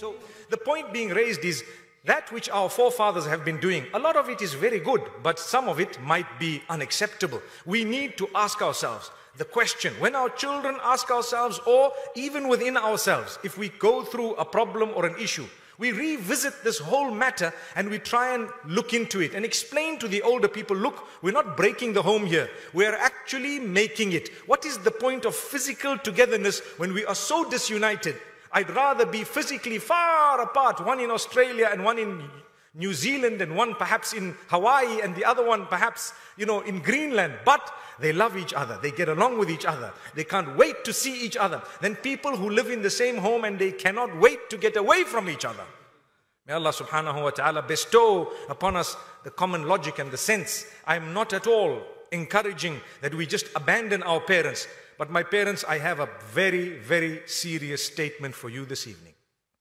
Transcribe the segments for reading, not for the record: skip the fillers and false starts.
So the point being raised is that which our forefathers have been doing, a lot of it is very good, but some of it might be unacceptable. We need to ask ourselves the question, when our children ask ourselves, or even within ourselves, if we go through a problem or an issue, we revisit this whole matter and we try and look into it and explain to the older people, look, we're not breaking the home here. We're actually making it. What is the point of physical togetherness when we are so disunited? I'd rather be physically far apart, one in Australia and one in New Zealand and one perhaps in Hawaii and the other one perhaps, in Greenland. But they love each other. They get along with each other. They can't wait to see each other. Then people who live in the same home and they cannot wait to get away from each other. May Allah subhanahu wa ta'ala bestow upon us the common logic and the sense. I am not at all encouraging that we just abandon our parents. But my parents, I have a very, very serious statement for you this evening.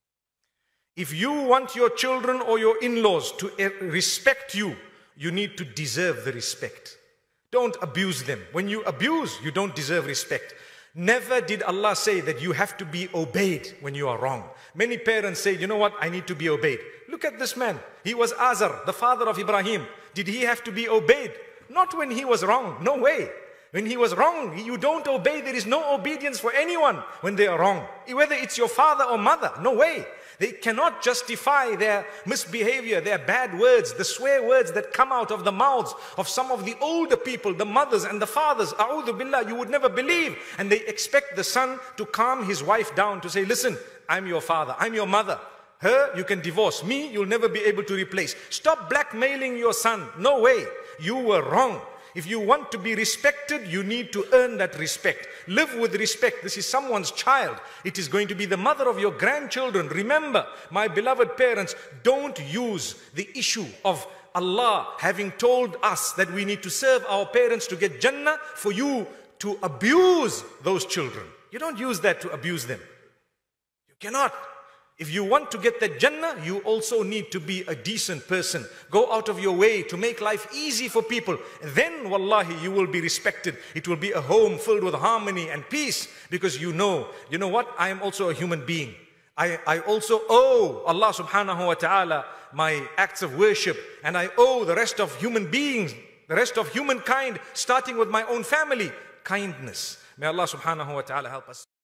If you want your children or your in-laws to respect you, you need to deserve the respect. Don't abuse them. When you abuse, you don't deserve respect. Never did Allah say that you have to be obeyed when you are wrong. Many parents say, you know what, I need to be obeyed. Look at this man. He was Azar, the father of Ibrahim. Did he have to be obeyed? Not when he was wrong. No way. When he was wrong, you don't obey. There is no obedience for anyone when they are wrong. Whether it's your father or mother, no way. They cannot justify their misbehavior, their bad words, the swear words that come out of the mouths of some of the older people, the mothers and the fathers. A'udhu billah, you would never believe. And they expect the son to calm his wife down, to say, listen, I'm your father, I'm your mother. Her, you can divorce. Me, you'll never be able to replace. Stop blackmailing your son. No way. You were wrong. If you want to be respected, you need to earn that respect. Live with respect. This is someone's child. It is going to be the mother of your grandchildren. Remember, my beloved parents, don't use the issue of Allah having told us that we need to serve our parents to get Jannah for you to abuse those children. You don't use that to abuse them. You cannot. If you want to get that Jannah, you also need to be a decent person. Go out of your way to make life easy for people. Then, wallahi, you will be respected. It will be a home filled with harmony and peace. Because you know what? I am also a human being. I also owe Allah subhanahu wa ta'ala my acts of worship. And I owe the rest of human beings, the rest of humankind, starting with my own family, kindness. May Allah subhanahu wa ta'ala help us.